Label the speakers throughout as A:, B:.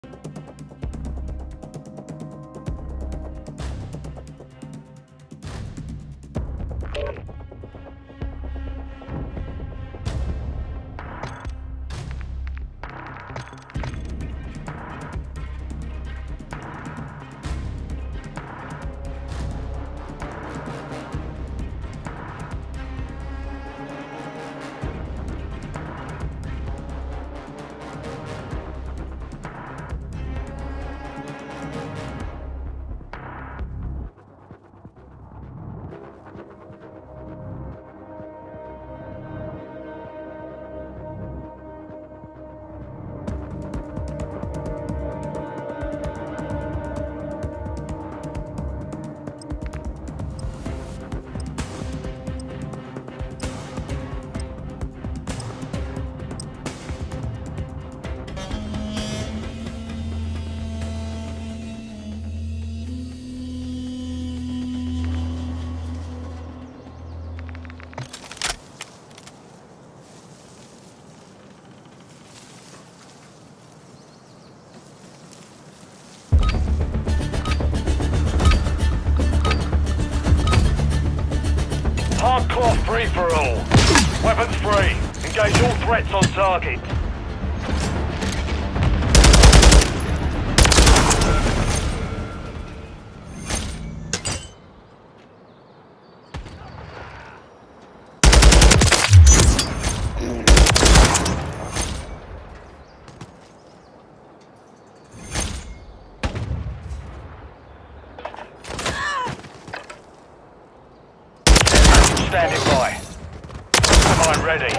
A: Hardcore free-for-all. Weapons free. Engage all threats on target. Standing by. Mine ready.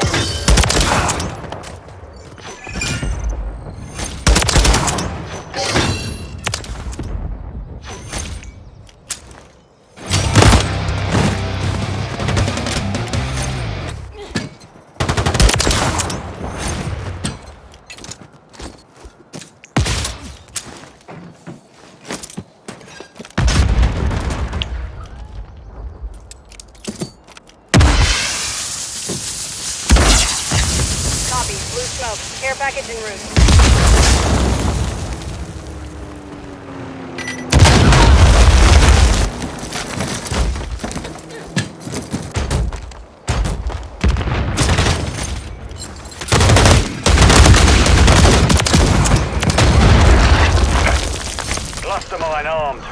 B: Blue smoke. Care package en route.
A: Cluster mine armed.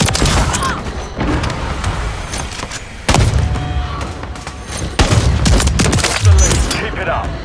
A: Keep it up.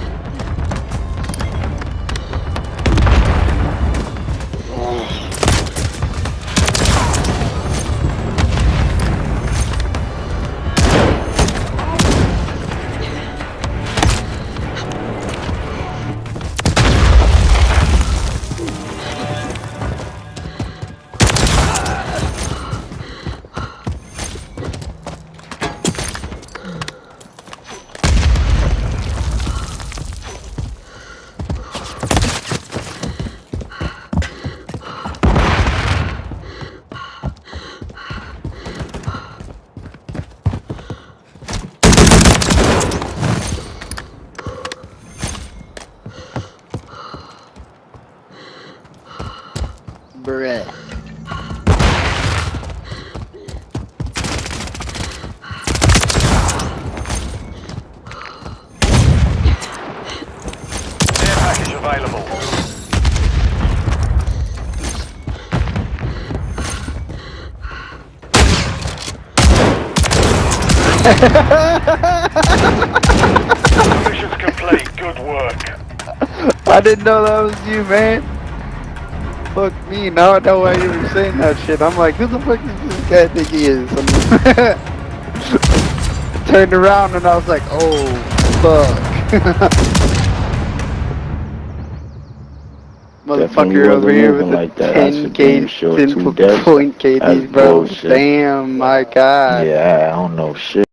C: Bruh.
A: Care package available. Mission's complete. Good work.
C: I didn't know that was you, man. Fuck me, now I know why you were saying that shit. I'm like, who the fuck does this guy think he is? Turned around and I was like, oh, fuck. Motherfucker over here with
D: like
C: the
D: that,
C: 10 gauge, 10 point KDs, bro.
D: bullshit.
C: Damn, my god.
D: Yeah, I don't know shit.